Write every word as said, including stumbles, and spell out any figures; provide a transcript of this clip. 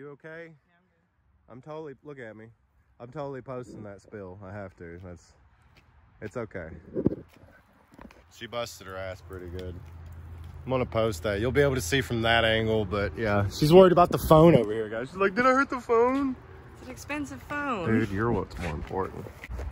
you okay? Yeah, I'm good. I'm totally, look at me. I'm totally posting that spill. I have to. That's, it's okay. She busted her ass pretty good. I'm gonna post that. You'll be able to see from that angle, but yeah. She's worried about the phone over here, guys. She's like, did I hurt the phone? It's an expensive phone. Dude, you're what's more important.